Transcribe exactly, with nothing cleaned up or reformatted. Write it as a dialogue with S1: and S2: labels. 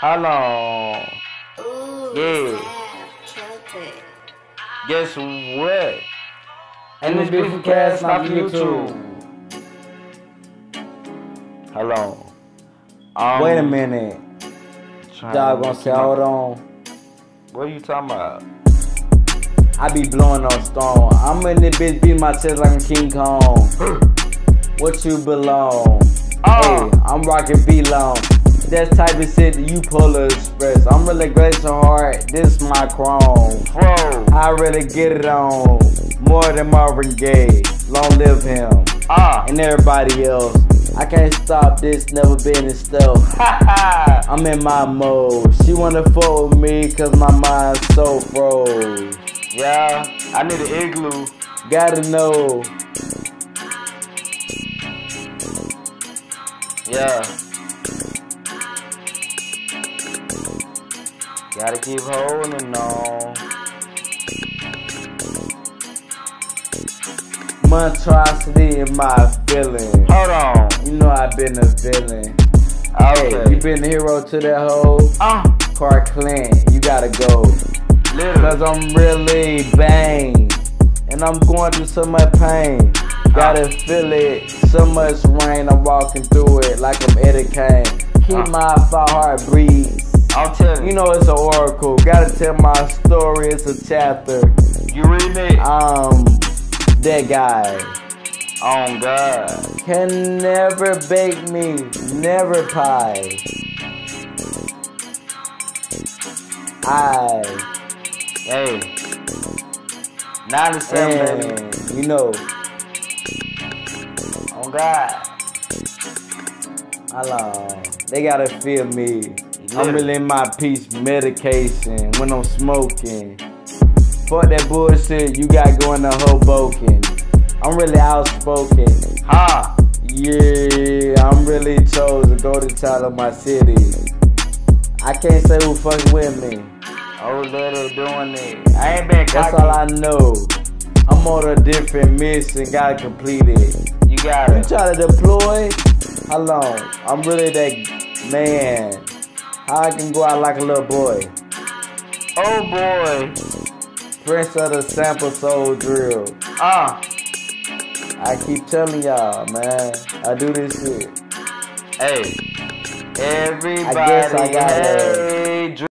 S1: Hold on.
S2: Ooh,
S1: Yeah.
S2: Sam, killed it.
S1: Guess what?
S3: And this beautiful cast not YouTube.
S1: Hold on. Um,
S3: Wait a minute.
S1: trying
S3: Dog
S1: to
S3: gonna say,
S1: keep my-
S3: hold on.
S1: What are you talking about?
S3: I be blowing on stone. I'm in this bitch beating my chest like I'm King Kong. What you belong?
S1: Uh.
S3: Hey, I'm rocking B-Long. That's type of shit that you Polar Express. I'm really great so hard. This my chrome.
S1: Bro.
S3: I really get it on. More than Marvin Gaye. Long live him.
S1: Ah.
S3: And everybody else. I can't stop this, never been in stealth. I'm in my mode. She wanna fuck with me cause my mind's so froze.
S1: Yeah. I need an igloo.
S3: Gotta know.
S1: Yeah. Gotta keep holding on.
S3: Monstrosity in my feeling.
S1: Hold on.
S3: You know I've been a villain.
S1: Okay.
S3: Hey, you been the hero to that hoe?
S1: Uh.
S3: Clark Clint, you gotta go.
S1: Literally.
S3: Cause I'm really bang. And I'm going through so much pain. Gotta feel it. So much rain, I'm walking through it like I'm Eddie Kane. Keep
S1: Uh.
S3: my fire heart breathe.
S1: I'm telling
S3: You know it's an oracle. Gotta tell my story, it's a chapter.
S1: You read it?
S3: Um, that guy
S1: Oh God.
S3: can never bake me, never pie. I
S1: Hey. ninety-seven, baby.
S3: and you know,
S1: Oh God.
S3: hello, they gotta feel me. I'm
S1: Literally.
S3: really in my peace medication when I'm smoking. Fuck that bullshit you got going to Hoboken. I'm really outspoken.
S1: Huh.
S3: Yeah, I'm really chosen golden child of my city. I can't say who fucking with me.
S1: Oh, little doing it. I ain't been
S3: That's
S1: cocky.
S3: all I know. I'm on a different mission, gotta complete it.
S1: You got
S3: You
S1: it.
S3: try to deploy? How long? I'm really that man. How I can go out like a little boy.
S1: Oh boy.
S3: Prince of the sample soul drill.
S1: Uh.
S3: I keep telling y'all, man. I do this shit.
S1: Hey. Everybody
S3: I guess I got
S1: hey.